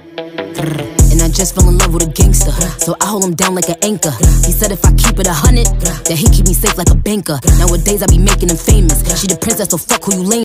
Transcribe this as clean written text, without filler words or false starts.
And I just fell in love with a gangster, so I hold him down like an anchor. He said if I keep it 100, that he keep me safe like a banker. Nowadays I be making him famous. She the princess, so fuck who you lame.